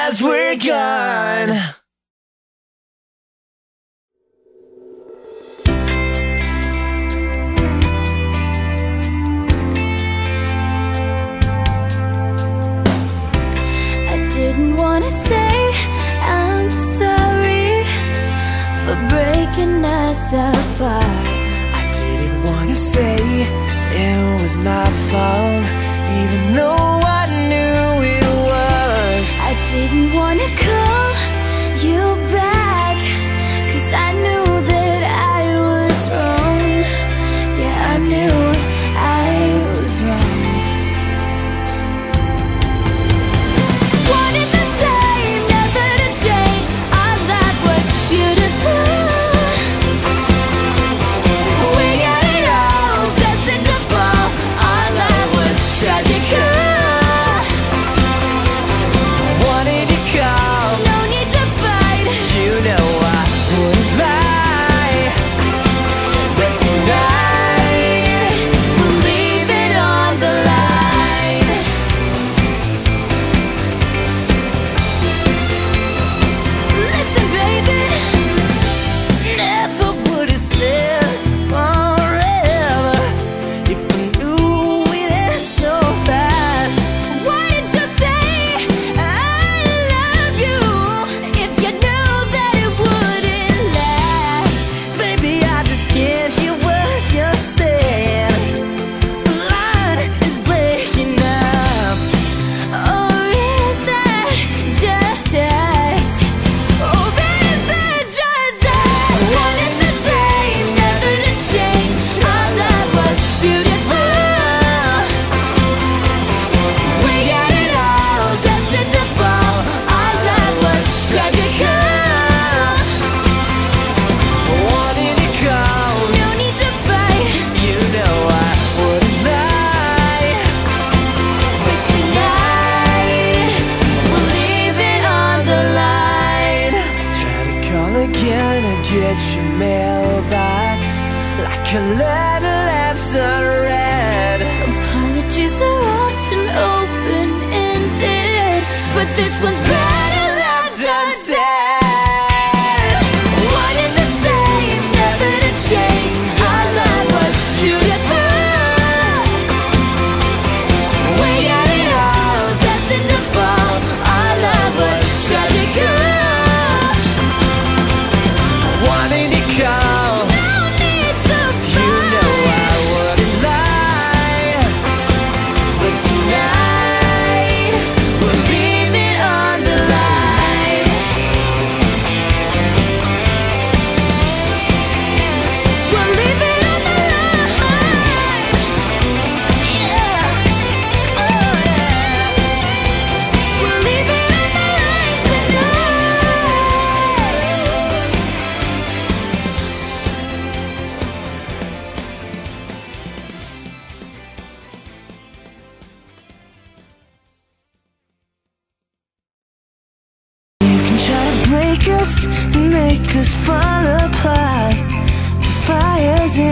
as we're gone. Didn't wanna say I'm sorry for breaking us apart. I didn't wanna say it was my fault, even though I knew it was. I didn't wanna call you back, 'cause I knew that I was wrong. Yeah, I knew I was wrong. Wanted the same, never to change. Our life was beautiful. We got it all, destined to fall. Our life was tragical. Wanted to call, No need to fight. you know I wouldn't lie. But tonight, we'll leave it on the line. Listen, baby, Never would have said forever if I knew it ain't so fast. why did you say I love you if you knew that it wouldn't last? Baby, I just can't hear what you're saying. The line is breaking up. Or is that just us? Or is that just us? Wanted the same, never to change. Our love was beautiful. We got it all, destined to fall. Our love was tragical. Wanted to call, No need to fight. you know I wouldn't lie. But tonight, we'll leave it on the line. Try to call again and get your mailbox like a letter left unread. Apologies are often open-ended, but this one's better left unsaid. Wanted the same, never to change. Our love was beautiful. We got it all, destined to fall. Our love was tragical. Wanted to call, No need to you know I fight. wouldn't lie. But tonight, we'll leave it on the line. We'll leave it on the line. Yeah. Oh, yeah. We'll leave it on the line tonight. You can try to break us and make us fall apart. The fire's in